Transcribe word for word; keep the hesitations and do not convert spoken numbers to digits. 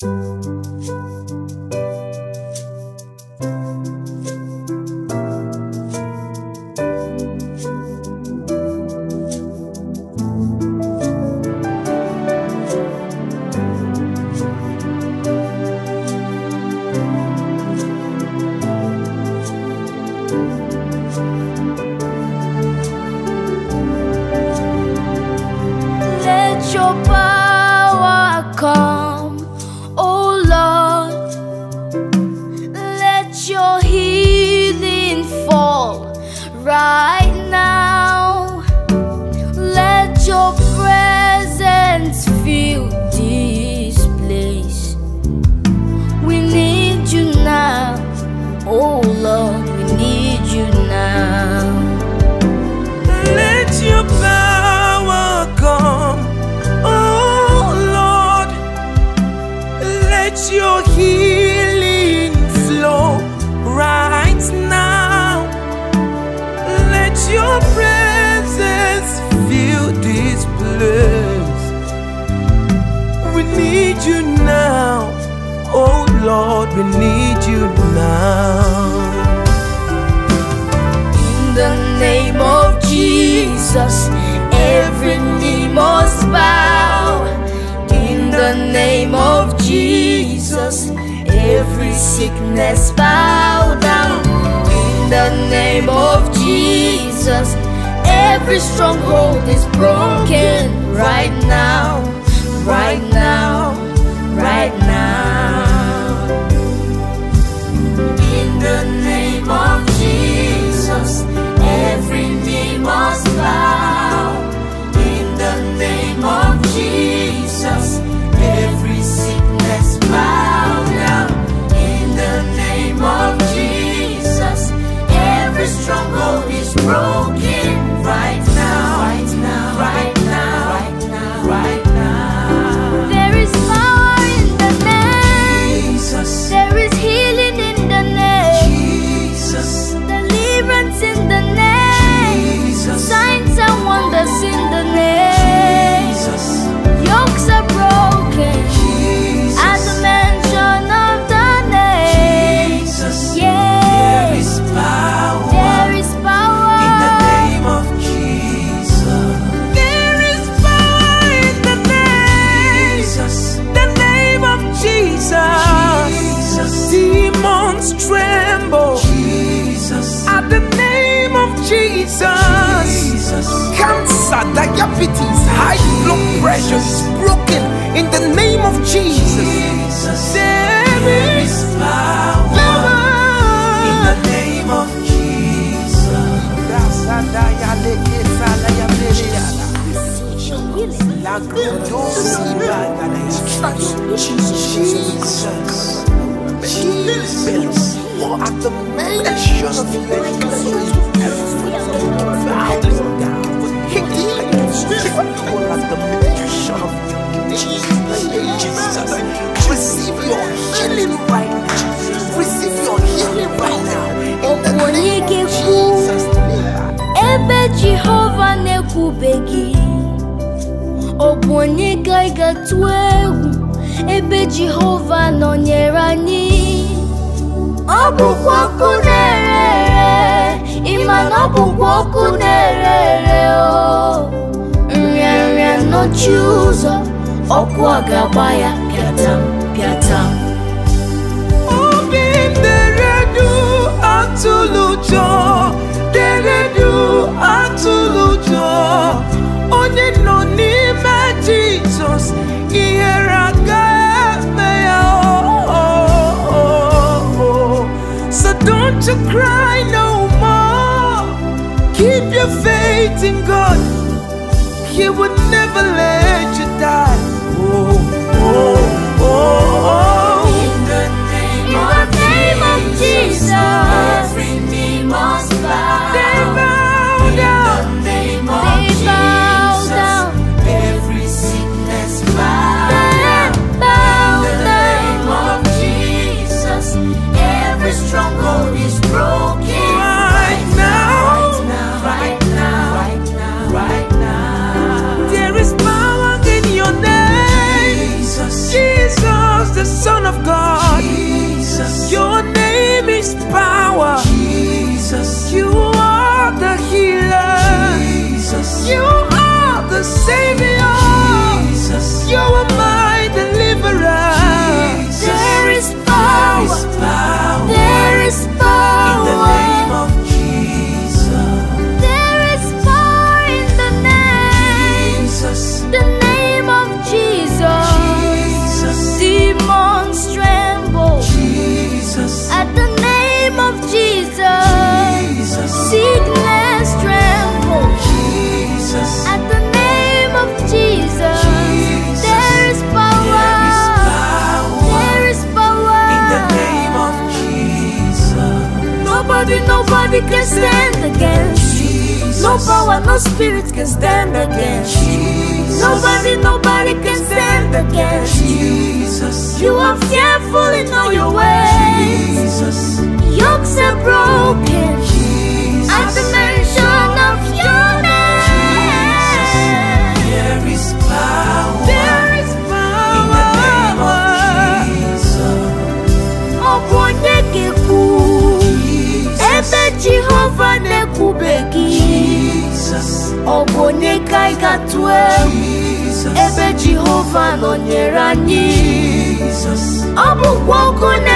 Your power come, oh Lord. Let your healing fall right now. Let your presence fill this place. We need you now, oh Lord, we need you now. Let your power come, let your healing flow right now. Let your presence fill this place. We need you now, oh Lord, we need you now. In the name of Jesus, every knee must bow. In the name of Jesus, every sickness bow down. In the name of Jesus, every stronghold is broken right now, right now, right now. In the name of Jesus, every knee must bow. In the name of Jesus, every sickness bow down. In the name of Jesus, every stronghold is broken right now, right now, right now, right now, right now. There is power in the name Jesus. There is healing in the name Jesus. Deliverance in the name Jesus. Signs and wonders in the name Jesus. Yokes are broken Jesus. At the mention of the name Jesus. Yeah. There is power, there is power in the name of Jesus. There is power in the name Jesus. The name of Jesus. Jesus. Demons tremble Jesus. At the name of Jesus. Jesus. Cancer, diabetes, high blood pressure is broken in the name of Jesus. Jesus. There is power in the name of Jesus. Jesus. Jesus. At the mention of you, Jesus, receive your healing right now. Receive your healing right now. In the name of Jesus. Ebe Jehovah nekubegi, obonye gaiga tuegu. Ebe Jehovah nonyere anyị. Ọbụkwa ọkụ na-ere, ịma na ọbụkwa ọkụ na-ere o. Nrịanrịa nọchi ụzọ, ọkụ a ga-agba ya pịatam pịatam. Obi nderedu atụlụ ụjọ, deredu atụlụ ụjọ. Onye nọ n'ime Jizọs, ihere aga-eme ya o. So don't you cry no more. Keep your faith in God. He will never let you die. Oh, oh, oh, oh. In the name, in the name of Jesus, every knee must bow. They bow down. In the name of they Jesus, bow down. Every sickness bow down. In the name of Jesus, every stronghold is broken Right now, right now, right now, right now, right now. there is power. Jesus, you are my deliverer. Jesus, There is power. there is power There is power. in the name of Jesus. There is power in the name. Jesus, The name of Jesus. Jesus, Demons tremble Jesus, at the name of Jesus. Jesus, Sickness tremble Jesus, at the name of Jesus. Jesus. There is power. There is power There is power in the name of Jesus. Nobody, nobody can stand against you. Jesus, No power, no spirit can stand against you. Jesus, Nobody, nobody can stand against you. Jesus, You are fearful in all your ways. Jesus, Yokes are broken Jesus. at the mention of your name. There is power There is in the name of power. Jesus. Obonyekeku, ebe Jehovah nekubeki. Jesus, Obonyeka ikatwe, Jesus, ebe Jehovah nonyere anyị. Jesus, Ọ bụkwa ọkụ na